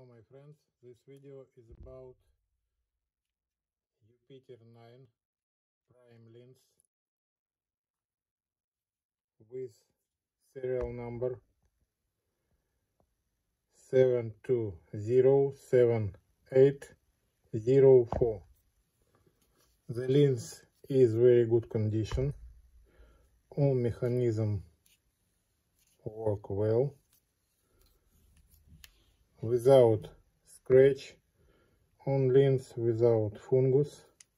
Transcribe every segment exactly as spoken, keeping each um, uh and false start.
Hello my friends, this video is about Jupiter nine prime lens with serial number seven two zero seven eight zero four. The lens is very good condition, all mechanism work well, without scratch, on lens without fungus.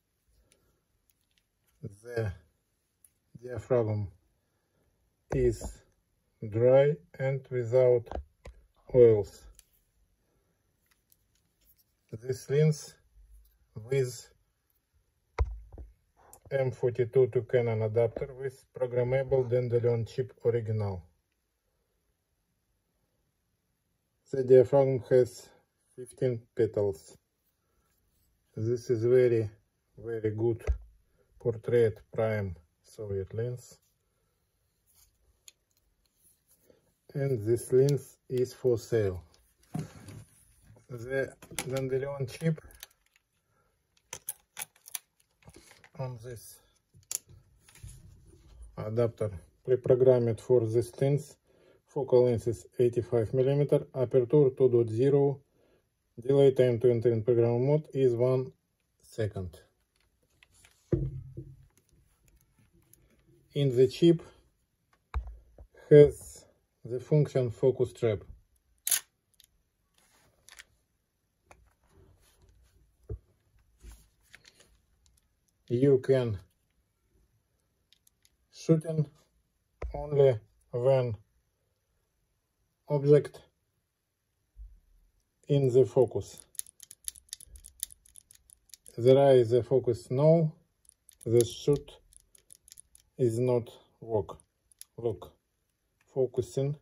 The diaphragm is dry and without oils. This lens with M forty-two to Canon adapter with programmable Dandelion chip original. The diaphragm has fifteen petals. This is very very good portrait prime Soviet lens, and this lens is for sale. The Dandelion chip on this adapter pre-programmed for this lens. Focal length is eighty-five millimeters, aperture two point zero, delay time to enter in program mode is one second. In the chip has the function focus trap. You can shooting only when object in the focus. There is the focus now, the shoot is not work. Look, focusing.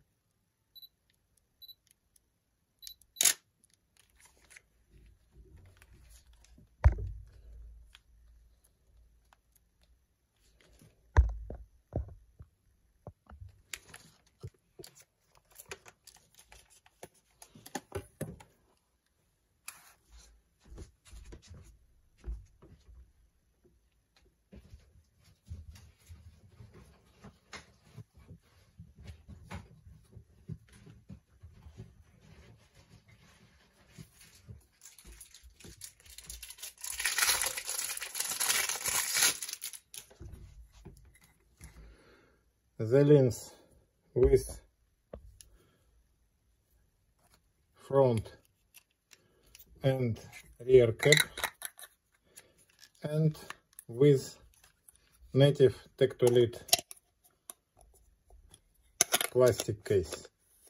The lens with front and rear cap and with native Tektolite plastic case.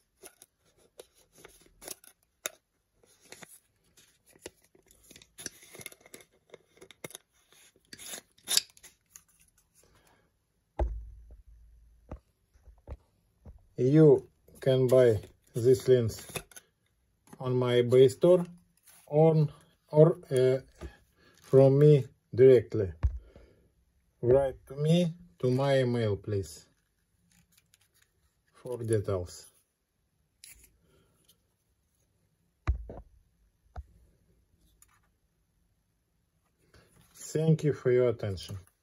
You can buy this lens on my eBay store on or uh, from me directly. Write to me to my email please for details. Thank you for your attention.